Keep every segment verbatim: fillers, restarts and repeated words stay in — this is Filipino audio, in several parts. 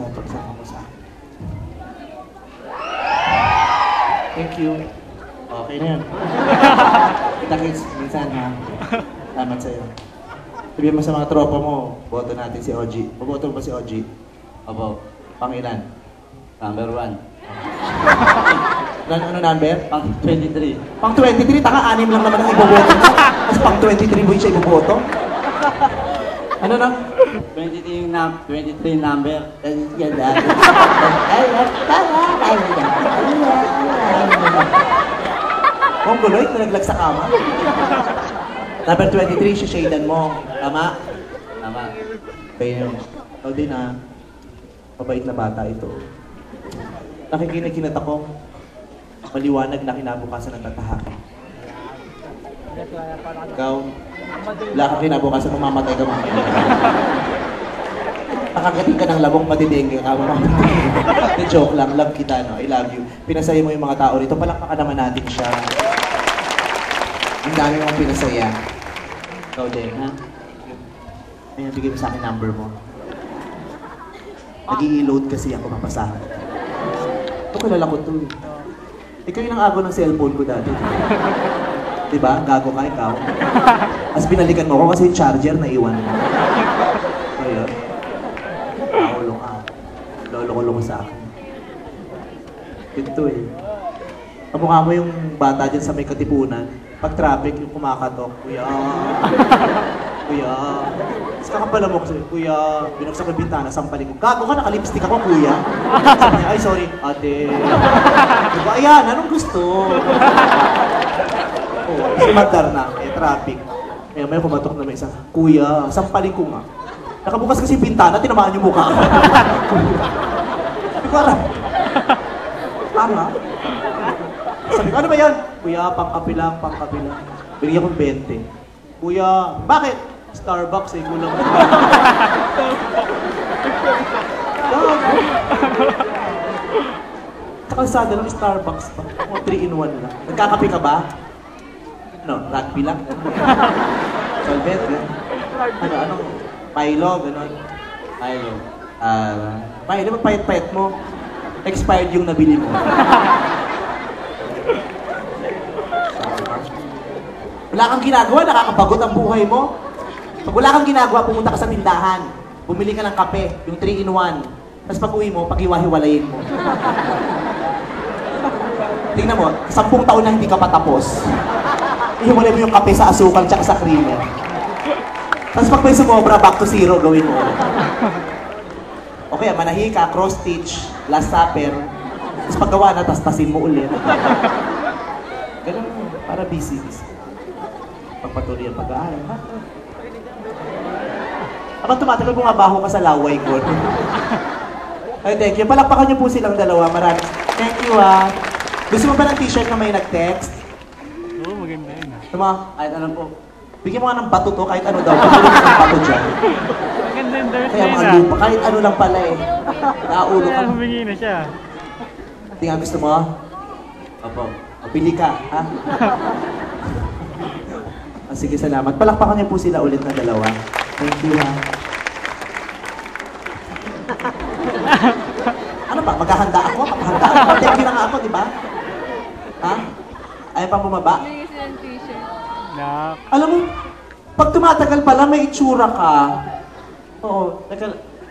sa pagsama mo sa akin. Thank you. Okay na yan. Kita kids, minsan ha. Salamat sa'yo. Sabihin mo sa mga tropa mo, boto natin si O G. Boboto mo ba si O G? Opo. Pangilan? Number one. Ano, ano number? Pang twenty-three. Pang twenty-three, taka anim lang naman ang iboboto mo. Tapos pang twenty-three mo yung siya iboboto? Ano na? twenty-three yung num twenty-three number. Yan lang. Ay, tama. Ay, Mong guloy, nalaglag sa kama. Number twenty-three, sishadan mo. Tama? Tama. Kaya yun. Ikaw din ha. Mabait na bata ito. Nakikinig ako. Maliwanag na kinabukasan ng tatahakan. Ikaw, wala kang kinabukasan, mamamatay ka mamaya. Nakagating ka ng labong, matidengge ka mamamatay. The joke lang, love kita, no? I love you. Pinasaya mo yung mga tao rito, palakpakan naman natin siya. Ang dami mong pinasaya. Ikaw din, ha? Ayan, bigay mo sa akin number mo. Nag-i-load kasi ako mapasahan. Ito, kilala ko to eh. Ikaw yung nang-agaw ng cellphone ko dati. Diba? Gago ka, ikaw. As binalikan mo ko kasi yung charger na iwan mo. Kaya, naulong ka. Lolo-kulong sa akin. Ito eh. Kamukha mo yung bata dyan sa may Katipunan. Pag traffic, yung kumakatok, kuya. Kuya. Tapos kakapala mo kasi, kuya, binagsak ko yung bintana, sampalin ko. Gago ka, nakalipstick ako, kuya. Sabi niya, ay sorry, ate. Diba, ayan, anong gusto? Oh, si Madar na, eh, traffic. Eh, may kumatok na may isa, kuya, sampalin ko nga. Nakabukas kasi yung bintana, tinamaan yung mukha. Hindi ko alam. Tama. Sabi ko, ano ba yan? Kuya, pangkapi lang, pangkapi lang. Binigyan ko twenty. Kuya, bakit? Starbucks eh, kulang mo. Gago. Sa kalsada lang, Starbucks pa. O, three in one lang. Nagkakape ka ba? No, rugby lang. Solvet, eh. Ano, ano? Milo, gano'n. Milo. Ah, Milo, payat-payat mo. Expired yung nabili mo. Wala kang ginagawa, nakakabagot ang buhay mo. Pag wala kang ginagawa, pumunta ka sa tindahan. Bumili ka ng kape, yung three in one. Tapos pag uwi mo, pag-iwa-hiwalayin mo. Tingnan mo, sampung taon na hindi ka patapos. Ihiwalay mo yung kape sa asukal tsaka sa creamer. Tapos pag may sumobra, back to zero, gawin mo. Okay, manahi ka, cross-stitch, last supper. Tapos paggawa na, tas-tasin mo ulit. Ganun mo, para busy-busy. Pagpatuloy ang pag-aaral, ha? Habang tumatagal, bumabaho ka sa laway ko. Ay, thank you. Palakpakan niyo po silang dalawa. Maraming. Thank you, ha. Gusto mo ba ng t-shirt na may nag-text? Oo, maganda yun, ha. Tama? Kahit ano po. Bigyan mo nga ng bato to, kahit ano daw. Patuloy ng bato dyan. Maganda yung dirt Kaya na mga yun, lupa, kahit ano lang pala eh. Naulo ka. Kaya humingi na siya. Hindi nga gusto mo, ha? Opo. Pili ka, ha? Ah, sige, salamat. Palakpakan niyo po sila ulit na dalawa. Thank you, ha? Ano ba? Maghahanda ako? Maghahanda ako? Thank you na nga ako, di ba? Ha? Ayaw pang bumaba? Bigay sila ng t-shirt. Nak. Alam mo, pag tumatagal pala, may itsura ka. Oo, teka.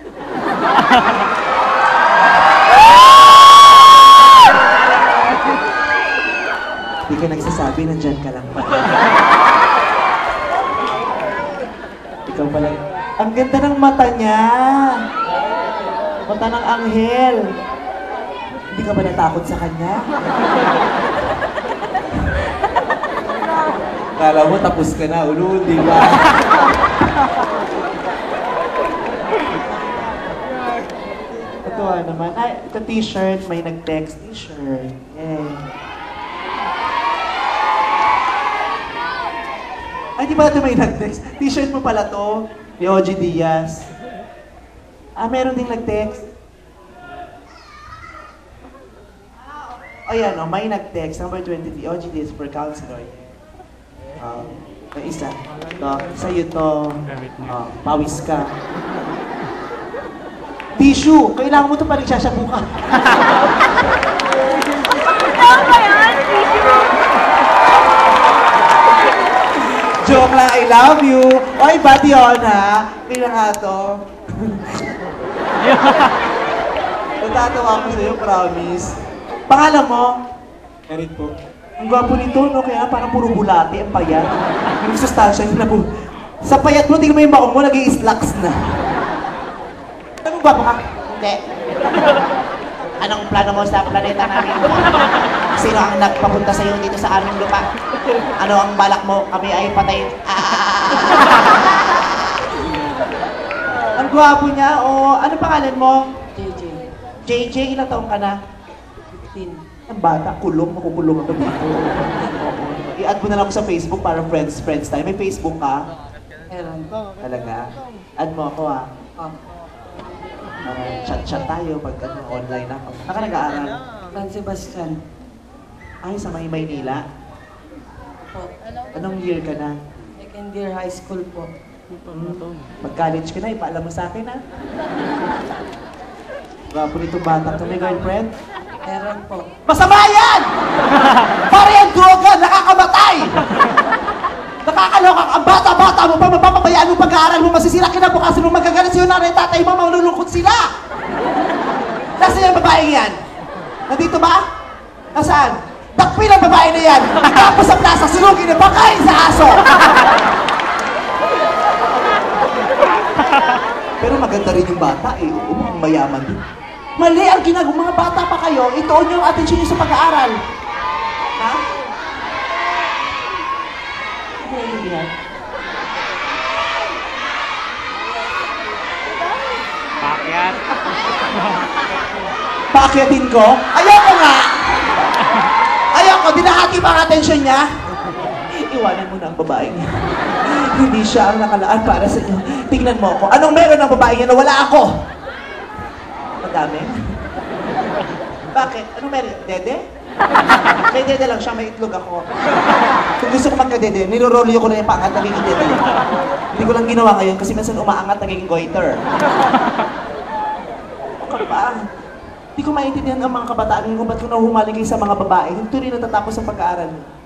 Hindi ka nagsasabi, nandyan ka lang pala. Ikaw pala. Ang ganda ng mata niya. Mata ng anghel. Hindi ka ba natakot sa kanya? Kala mo, tapos ka na. Ulo, di ba? Natuwa naman. Ay, ito t-shirt. May nag-text t-shirt. Yay. Ay, di ba ito may nag-text? T-shirt mo pala to. Ni O G Diaz. Ah, meron ding nag-text. Ayan, oh, may nag-text. Number twenty-three, O G Diaz for counselor. Uh, may isa. Ito, sa'yo to. Uh, pawis ka. Tissue. Kailangan mo ito pa rin sasyabu ka. Ano ba yan? Tissue. Joke lang, I love you. Oy, bati on ha. Kailan nga to? Natatawa ko sa'yo, promise. Pangalan mo? Eric po. Ang gwapo nito, no? Kaya parang puro bulate, ang payat. Yung sustansya na po. Sa payat mo, tingnan mo yung baong mo, nag-i-slacks na. Anong gwapo ka? Hindi. Anong plano mo sa planeta namin? Sino ang nagpapunta sa iyo dito sa aming lupa? Ano ang balak mo? Kami ay patayin. Ah! Ang gwapo niya, o ano pangalan mo? J J. J J, ilang taong ka na? fifteen. Ang bata, kulong, makukulong ako dito. I-add mo na lang ako sa Facebook para friends, friends tayo. May Facebook ka? Meron. Talaga? Add mo ako ah. Oh. Para chat-chat tayo pag ano, online ako. Saan ka nag-aaral? San Sebastian. Ay, sa may Maynila. Po. Anong year ka na? Second year high school po. Mag-college ka na, ipaalam mo sa akin ha. Gwapo nitong batang to, may girlfriend? Meron po. Masama yan! Para yan droga, nakakamatay! Nakakaloka, ang bata-bata mo pa, mapapabayaan mo pag-aaral mo, masisira kinabukasan mo, magagalit sa'yo nanay, tatay mo, malulungkot sila! Nasaan yung babaeng yan? Nandito ba? Nasaan? Takpil ang babae na yan! Tapos sa plaza, sunugin na pagkain sa aso! Pero maganda rin yung bata eh, oo, mukhang mayaman din. Mali ang ginagawa, mga bata pa kayo, ituon yung atensyon nyo sa pag-aaral. Ha? Ano yung yan? Pakyat. Paakyatin ko? Ayoko nga! Ayoko, dinahati ba ang atensyon niya? Iwanan mo na ang babaeng niya. Hindi siya ang nakalaan para sa inyo. Tingnan mo ako. Anong meron ng babae niya na wala ako? Madami. Bakit? Anong meron? Dede? May dede lang siya, may itlog ako. Kung gusto ko magka-dede, nilorolyo ko na yung paangat, nagiging dede. Hindi ko lang ginawa ngayon kasi minsan umaangat, nagiging goiter. Bakit pa? Hindi ko maintindihan ang mga kabataan kung ba't ko nahumaling kayo sa mga babae. Hindi rin natatapos ang pag-aaral.